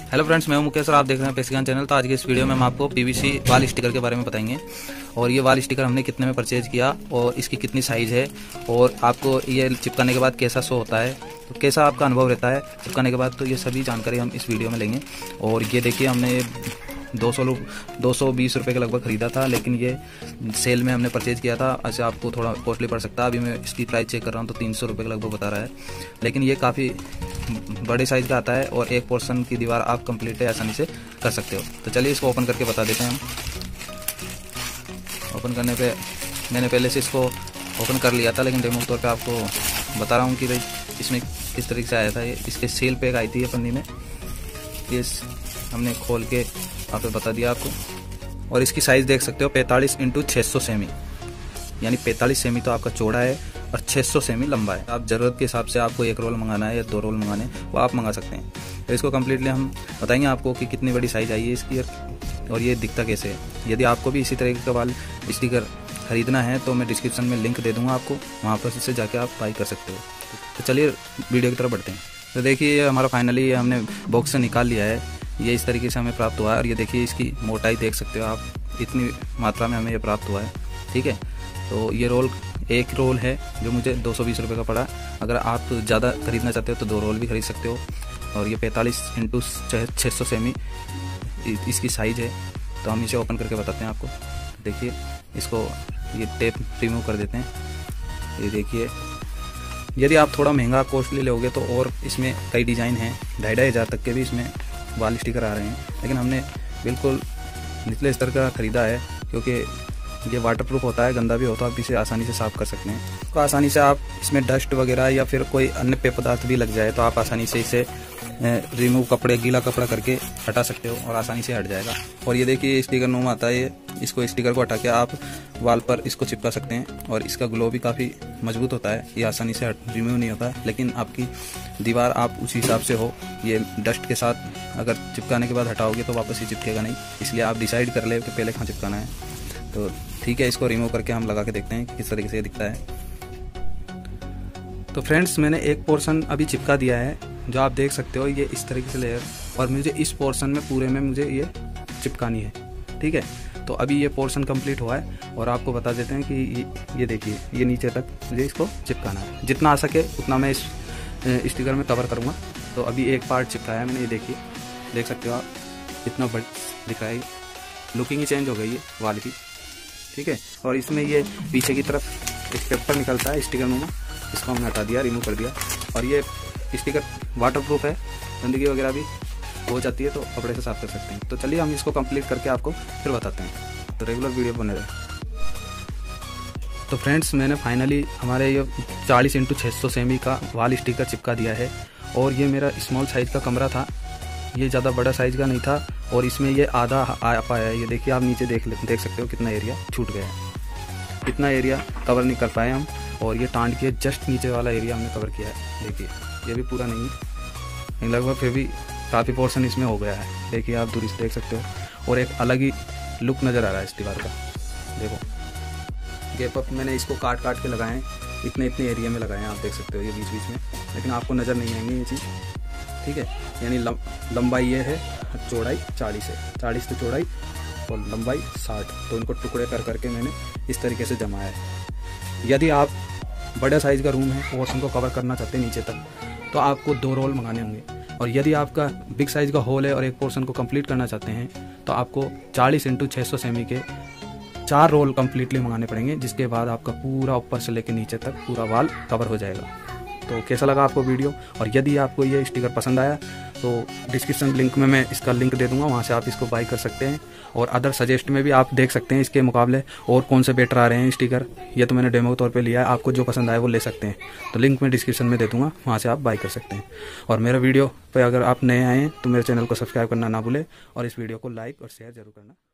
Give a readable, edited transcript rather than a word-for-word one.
Hello friends, मैं हूं मुकेश और आप देख रहे हैं पेशगान चैनल। तो आज के इस वीडियो में हम आपको पीवीसी वाल स्टिकर के बारे में बताएंगे और ये वाल स्टिकर हमने कितने में परचेज किया और इसकी कितनी साइज़ है और आपको ये चिपकाने के बाद कैसा शो होता है, तो कैसा आपका अनुभव रहता है चिपकाने के बाद। तो ये सभी जानकारी हम इस वीडियो में लेंगे। और ये देखिए, हमने 220 रुपये के लगभग ख़रीदा था, लेकिन ये सेल में हमने परचेज़ किया था। अच्छा, आपको थोड़ा कॉस्टली पड़ सकता है। अभी मैं इसकी प्राइस चेक कर रहा हूँ तो 300 रुपये के लगभग बता रहा है, लेकिन ये काफ़ी बड़े साइज़ का आता है और एक पोर्शन की दीवार आप कंप्लीट आसानी से कर सकते हो। तो चलिए इसको ओपन करके बता देते हैं हम। ओपन करने पे मैंने पहले से इसको ओपन कर लिया था, लेकिन डेमो के तौर पे आपको बता रहा हूँ कि भाई इसमें किस तरीके से आया था। ये इसके सेल पैक आई थी ये पन्नी में, ये हमने खोल के यहाँ पे बता दिया आपको। और इसकी साइज़ देख सकते हो 45 × 600 सेमी, यानी 45 सेमी तो आपका चौड़ा है और 600 सेमी लंबा है। आप ज़रूरत के हिसाब से आपको 1 रोल मंगाना है या 2 रोल मंगाने हैं वो आप मंगा सकते हैं। तो इसको कम्प्लीटली हम बताएंगे आपको कि कितनी बड़ी साइज़ आई है इसकी और ये दिखता कैसे है। यदि आपको भी इसी तरीके का वाल स्टिकर खरीदना है तो मैं डिस्क्रिप्शन में लिंक दे दूँगा आपको, वहाँ पर इससे जाके आप बाई कर सकते हो। तो चलिए वीडियो की तरफ बढ़ते हैं। तो देखिए, ये हमारा फाइनली हमने बॉक्स से निकाल लिया है। ये इस तरीके से हमें प्राप्त हुआ है और ये देखिए इसकी मोटाई देख सकते हो आप, इतनी मात्रा में हमें ये प्राप्त हुआ है। ठीक है, तो ये रोल एक रोल है जो मुझे 220 रुपये का पड़ा। अगर आप ज़्यादा खरीदना चाहते हो तो 2 रोल भी खरीद सकते हो। और ये 45 × 600 सेमी इसकी साइज़ है। तो हम इसे ओपन करके बताते हैं आपको। देखिए, इसको ये टेप रिमूव कर देते हैं। ये देखिए, यदि आप थोड़ा महंगा कॉस्टली लोगे तो और इसमें कई डिज़ाइन हैं, 2,500 तक के भी इसमें वाल स्टिकर आ रहे हैं, लेकिन हमने बिल्कुल निचले स्तर का ख़रीदा है क्योंकि ये वाटरप्रूफ होता है, गंदा भी होता है, आप इसे आसानी से साफ़ कर सकते हैं। तो आसानी से आप इसमें डस्ट वगैरह या फिर कोई अन्य पेय पदार्थ भी लग जाए तो आप आसानी से इसे रिमूव गीला कपड़ा करके हटा सकते हो और आसानी से हट जाएगा। और ये देखिए स्टिकर नोम आता है, ये इसको स्टिकर को हटा के आप वाल पर इसको चिपका सकते हैं और इसका ग्लो भी काफ़ी मजबूत होता है। ये आसानी से रिमूव नहीं होता है, लेकिन आपकी दीवार आप उसी हिसाब से हो। ये डस्ट के साथ अगर चिपकाने के बाद हटाओगे तो वापस ही चिपकेगा नहीं, इसलिए आप डिसाइड कर ले कि पहले कहाँ चिपकाना है। तो ठीक है, इसको रिमूव करके हम लगा के देखते हैं कि किस तरीके से ये दिखता है। तो फ्रेंड्स, मैंने एक पोर्शन अभी चिपका दिया है जो आप देख सकते हो, ये इस तरीके से लेयर, और मुझे इस पोर्शन में पूरे में मुझे ये चिपकानी है। ठीक है, तो अभी ये पोर्शन कंप्लीट हुआ है और आपको बता देते हैं कि ये देखिए, ये नीचे तक मुझे इसको चिपकाना है। जितना आ सके उतना मैं इस स्टिकर में कवर करूँगा। तो अभी एक पार्ट चिपकाया है मैंने, ये देखिए, देख सकते हो आप, इतना बड़ा दिख रहा है। लुकिंग ही चेंज हो गई है वाल की। ठीक है, और इसमें ये पीछे की तरफ एक पेपर निकलता है स्टिकर में, इसको हमने हटा दिया, रिमूव कर दिया। और ये स्टिकर वाटरप्रूफ है, गंदगी वगैरह भी हो जाती है तो कपड़े से साफ कर सकते हैं। तो चलिए हम इसको कंप्लीट करके आपको फिर बताते हैं, तो रेगुलर वीडियो बने रहे। तो फ्रेंड्स, मैंने फाइनली हमारे ये 40 × 600 सेमी का वाल स्टिकर चिपका दिया है। और ये मेरा स्मॉल साइज़ का कमरा था, ये ज़्यादा बड़ा साइज़ का नहीं था और इसमें ये आधा आ पाया है। ये देखिए, आप नीचे देख सकते हो कितना एरिया छूट गया है, इतना एरिया कवर नहीं कर पाए हम। और ये टांड के जस्ट नीचे वाला एरिया हमने कवर किया है। देखिए, ये भी पूरा नहीं है, लगभग फिर भी काफ़ी पोर्शन इसमें हो गया है। देखिए, आप दूरी से देख सकते हो और एक अलग ही लुक नज़र आ रहा है इस दीवार का। देखो, गैप अप मैंने इसको काट के लगाए हैं, इतने एरिया में लगाए हैं, आप देख सकते हो ये बीच में, लेकिन आपको नज़र नहीं आएंगे ये चीज़। ठीक है, यानी लंबाई ये है, चौड़ाई 40 है, 40 तो चौड़ाई और लंबाई 60। तो इनको टुकड़े करके मैंने इस तरीके से जमाया है। यदि आप बड़ा साइज़ का रूम है, पोर्शन को कवर करना चाहते हैं नीचे तक, तो आपको 2 रोल मंगाने होंगे। और यदि आपका बिग साइज़ का होल है और एक पोर्शन को कंप्लीट करना चाहते हैं तो आपको 40 × 600 सेमी के 4 रोल कंप्लीटली मंगाने पड़ेंगे, जिसके बाद आपका पूरा ऊपर से लेकर नीचे तक पूरा वाल कवर हो जाएगा। तो कैसा लगा आपको वीडियो? और यदि आपको ये स्टिकर पसंद आया तो डिस्क्रिप्शन लिंक में मैं इसका लिंक दे दूंगा, वहाँ से आप इसको बाई कर सकते हैं। और अदर सजेस्ट में भी आप देख सकते हैं इसके मुकाबले और कौन से बेटर आ रहे हैं स्टिकर। ये तो मैंने डेमो के तौर पे लिया है, आपको जो पसंद आए वो ले सकते हैं। तो लिंक मैं डिस्क्रिप्शन में दे दूंगा, वहाँ से आप बाई कर सकते हैं। और मेरा वीडियो पे अगर आप नए आए हैं तो मेरे चैनल को सब्सक्राइब करना ना भूलें और इस वीडियो को लाइक और शेयर जरूर करना।